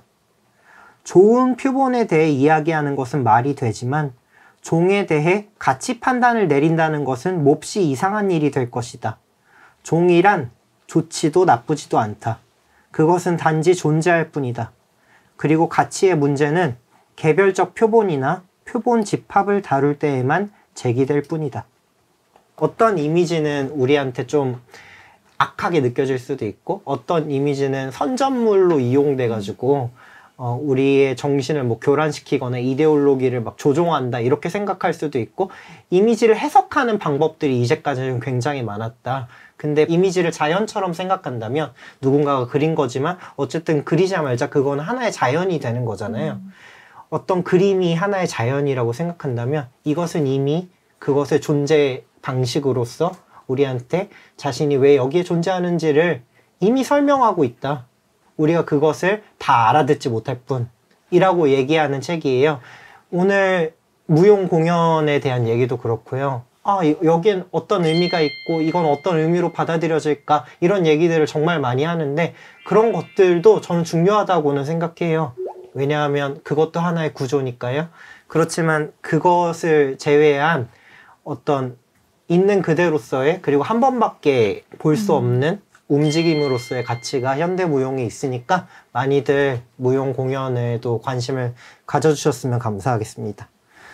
좋은 표본에 대해 이야기하는 것은 말이 되지만 종에 대해 가치 판단을 내린다는 것은 몹시 이상한 일이 될 것이다. 종이란 좋지도 나쁘지도 않다. 그것은 단지 존재할 뿐이다. 그리고 가치의 문제는 개별적 표본이나 표본 집합을 다룰 때에만 제기될 뿐이다. 어떤 이미지는 우리한테 좀 악하게 느껴질 수도 있고 어떤 이미지는 선전물로 이용돼가지고 우리의 정신을 뭐 교란시키거나 이데올로기를 막 조종한다 이렇게 생각할 수도 있고 이미지를 해석하는 방법들이 이제까지는 굉장히 많았다. 근데 이미지를 자연처럼 생각한다면 누군가가 그린 거지만 어쨌든 그리자 말자 그건 하나의 자연이 되는 거잖아요. 어떤 그림이 하나의 자연이라고 생각한다면 이것은 이미 그것의 존재 방식으로서 우리한테 자신이 왜 여기에 존재하는지를 이미 설명하고 있다. 우리가 그것을 다 알아듣지 못할 뿐이라고 얘기하는 책이에요. 오늘 무용 공연에 대한 얘기도 그렇고요. 여기엔 어떤 의미가 있고 이건 어떤 의미로 받아들여질까 이런 얘기들을 정말 많이 하는데 그런 것들도 저는 중요하다고는 생각해요. 왜냐하면 그것도 하나의 구조니까요. 그렇지만 그것을 제외한 어떤 있는 그대로서의 그리고 한 번밖에 볼 수 없는 움직임으로서의 가치가 현대 무용에 있으니까 많이들 무용 공연에도 관심을 가져주셨으면 감사하겠습니다.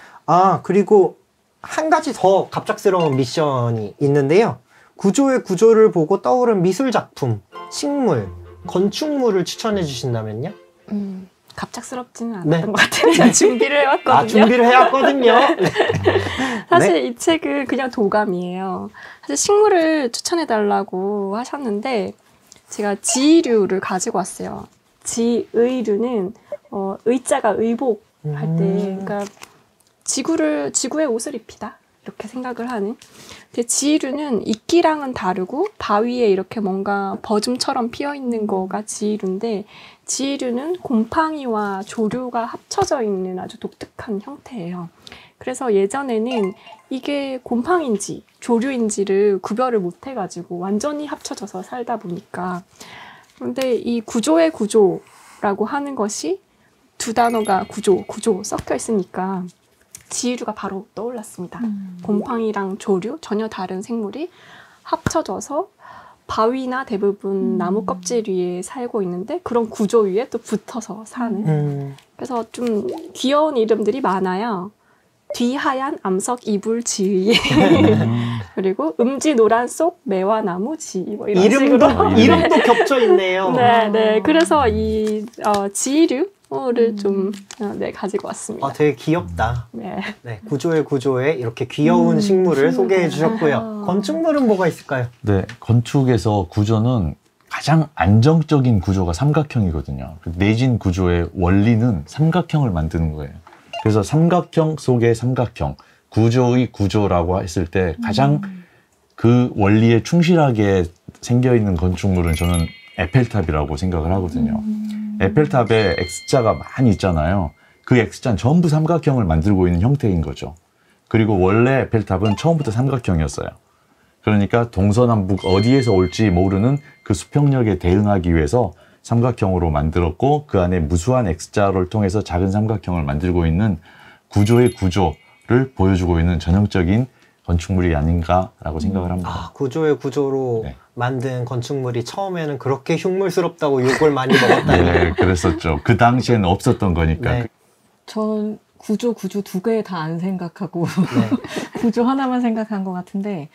그리고 한 가지 더 갑작스러운 미션이 있는데요. 구조의 구조를 보고 떠오른 미술 작품, 식물, 건축물을 추천해 주신다면요? 갑작스럽지는 않았던 것 같아요. 제가 준비를 해왔거든요. 준비를 해왔거든요. 사실 네? 이 책은 그냥 도감이에요. 사실 식물을 추천해달라고 하셨는데 제가 지의류를 가지고 왔어요. 지의류는 의자가 의복 할 때 그러니까 지구의 옷을 입히다 이렇게 생각을 하는. 근데 지의류는 이끼랑은 다르고 바위에 이렇게 뭔가 버즘처럼 피어 있는 거가 지의류인데 지의류는 곰팡이와 조류가 합쳐져 있는 아주 독특한 형태예요. 그래서 예전에는 이게 곰팡이인지 조류인지를 구별을 못 해가지고 완전히 합쳐져서 살다 보니까 근데 이 구조의 구조라고 하는 것이 두 단어가 구조 섞여 있으니까 지의류가 바로 떠올랐습니다. 곰팡이랑 조류, 전혀 다른 생물이 합쳐져서 바위나 대부분 나무 껍질 위에 살고 있는데 그런 구조 위에 또 붙어서 사는 그래서 좀 귀여운 이름들이 많아요. 뒤하얀 암석 이불 지의 그리고 음지 노란 속 매화나무 지의 뭐 이런 이름도 겹쳐 있네요. 네. 그래서 이 지의류를 좀 가지고 왔습니다. 되게 귀엽다. 네. 구조의 구조에 이렇게 귀여운 식물을 소개해 주셨고요. 건축물은 뭐가 있을까요? 네, 건축에서 구조는 가장 안정적인 구조가 삼각형이거든요. 내진 구조의 원리는 삼각형을 만드는 거예요. 그래서 삼각형 속의 삼각형, 구조의 구조라고 했을 때 가장 그 원리에 충실하게 생겨있는 건축물은 저는 에펠탑이라고 생각을 하거든요. 에펠탑에 X자가 많이 있잖아요. 그 X자는 전부 삼각형을 만들고 있는 형태인 거죠. 그리고 원래 에펠탑은 처음부터 삼각형이었어요. 그러니까 동서남북 어디에서 올지 모르는 그 수평력에 대응하기 위해서 삼각형으로 만들었고 그 안에 무수한 X자를 통해서 작은 삼각형을 만들고 있는 구조의 구조를 보여주고 있는 전형적인 건축물이 아닌가라고 생각을 합니다. 아, 구조의 구조로 네. 만든 건축물이 처음에는 그렇게 흉물스럽다고 욕을 많이 먹었다니. 네, 그랬었죠. 그 당시에는 없었던 거니까. 네. 전 구조 두 개 다 안 생각하고 네. 구조 하나만 생각한 것 같은데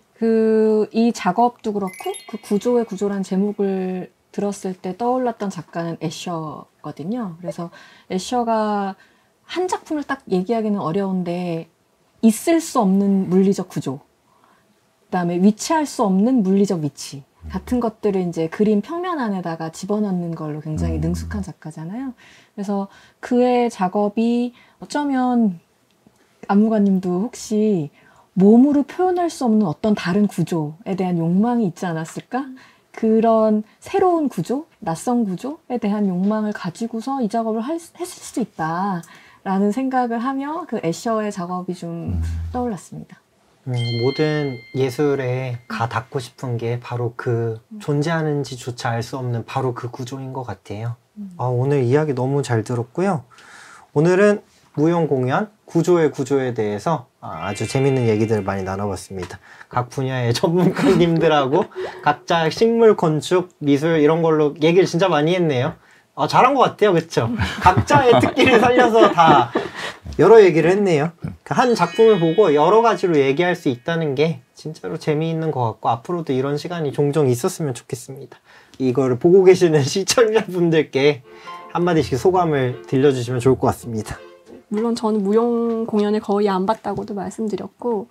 이 작업도 그렇고 그 구조란 제목을 들었을 때 떠올랐던 작가는 애셔거든요. 그래서 애셔가 한 작품을 딱 얘기하기는 어려운데 있을 수 없는 물리적 구조, 그다음에 위치할 수 없는 물리적 위치 같은 것들을 이제 그림 평면 안에다가 집어넣는 걸로 굉장히 능숙한 작가잖아요. 그래서 그의 작업이 어쩌면 안무가님도 혹시 몸으로 표현할 수 없는 어떤 다른 구조에 대한 욕망이 있지 않았을까? 그런 새로운 구조, 낯선 구조에 대한 욕망을 가지고서 이 작업을 했을 수도 있다라는 생각을 하며 그 애셔의 작업이 좀 떠올랐습니다. 모든 예술에 가 닿고 싶은 게 바로 그 존재하는지조차 알 수 없는 바로 그 구조인 것 같아요. 오늘 이야기 너무 잘 들었고요. 오늘은 무용 공연 구조의 구조에 대해서 아주 재밌는 얘기들을 많이 나눠봤습니다. 각 분야의 전문가님들하고 각자 식물, 건축, 미술 이런 걸로 얘기를 진짜 많이 했네요. 잘한 것 같아요. 그렇죠? 각자의 특기를 살려서 다 여러 얘기를 했네요. 한 작품을 보고 여러 가지로 얘기할 수 있다는 게 진짜로 재미있는 것 같고 앞으로도 이런 시간이 종종 있었으면 좋겠습니다. 이거를 보고 계시는 시청자분들께 한마디씩 소감을 들려주시면 좋을 것 같습니다. 물론 저는 무용 공연을 거의 안 봤다고도 말씀드렸고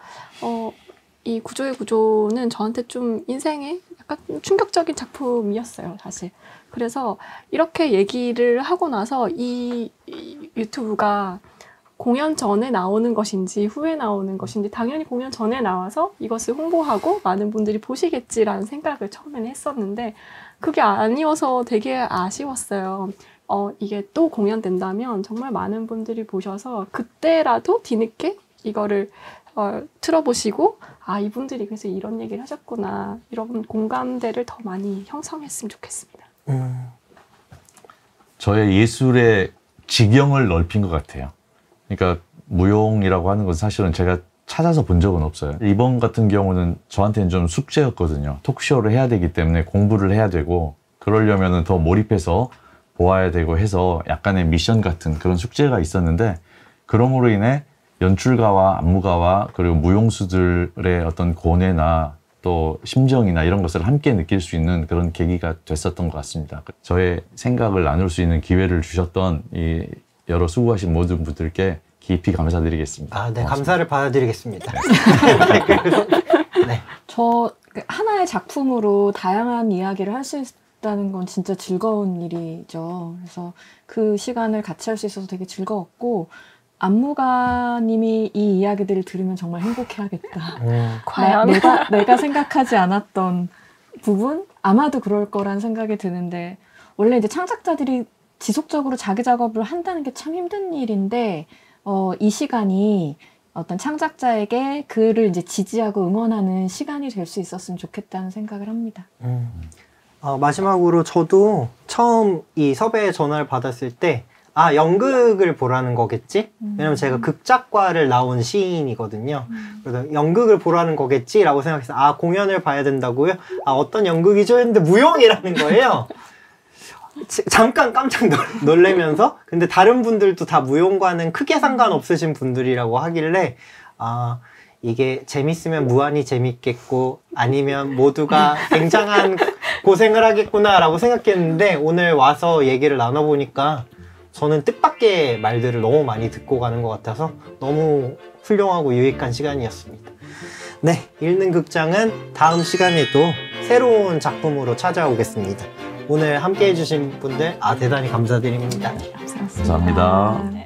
이 구조의 구조는 저한테 좀 인생에 약간 충격적인 작품이었어요, 사실. 그래서 이렇게 얘기를 하고 나서 이 유튜브가 공연 전에 나오는 것인지 후에 나오는 것인지 당연히 공연 전에 나와서 이것을 홍보하고 많은 분들이 보시겠지라는 생각을 처음에는 했었는데 그게 아니어서 되게 아쉬웠어요. 이게 또 공연된다면 정말 많은 분들이 보셔서 그때라도 뒤늦게 이거를 틀어보시고 이분들이 그래서 이런 얘기를 하셨구나 이런 공감대를 더 많이 형성했으면 좋겠습니다. 저의 예술의 지경을 넓힌 것 같아요. 그러니까 무용이라고 하는 건 사실은 제가 찾아서 본 적은 없어요. 이번 같은 경우는 저한테는 좀 숙제였거든요. 톡쇼를 해야 되기 때문에 공부를 해야 되고 그러려면 더 몰입해서 보아야 되고 해서 약간의 미션 같은 그런 숙제가 있었는데 그러므로 인해 연출가와 안무가와 그리고 무용수들의 어떤 고뇌나 또 심정이나 이런 것을 함께 느낄 수 있는 그런 계기가 됐었던 것 같습니다. 저의 생각을 나눌 수 있는 기회를 주셨던 이 여러 수고하신 모든 분들께 깊이 감사드리겠습니다. 네, 감사를 받아드리겠습니다. 네. 저 하나의 작품으로 다양한 이야기를 할 수 있다는 건 진짜 즐거운 일이죠. 그래서 그 시간을 같이 할 수 있어서 되게 즐거웠고 안무가님이 이 이야기들을 들으면 정말 행복해하겠다. 과연? 내가 생각하지 않았던 부분? 아마도 그럴 거란 생각이 드는데 원래 이제 창작자들이 지속적으로 자기 작업을 한다는 게 참 힘든 일인데 이 시간이 어떤 창작자에게 그를 이제 지지하고 응원하는 시간이 될 수 있었으면 좋겠다는 생각을 합니다. 마지막으로 저도 처음 이 섭외 전화를 받았을 때 연극을 보라는 거겠지? 왜냐면 제가 극작과를 나온 시인이거든요. 그래서 연극을 보라는 거겠지라고 생각해서 공연을 봐야 된다고요? 어떤 연극이죠? 했는데 무용이라는 거예요. 잠깐 깜짝 놀래면서 근데 다른 분들도 다 무용과는 크게 상관없으신 분들이라고 하길래 이게 재밌으면 무한히 재밌겠고 아니면 모두가 굉장한 고생을 하겠구나 라고 생각했는데 오늘 와서 얘기를 나눠보니까 저는 뜻밖의 말들을 너무 많이 듣고 가는 것 같아서 너무 훌륭하고 유익한 시간이었습니다. 네, 읽는 극장은 다음 시간에도 새로운 작품으로 찾아오겠습니다. 오늘 함께 해주신 분들 대단히 감사드립니다. 감사합니다. 감사합니다. 네.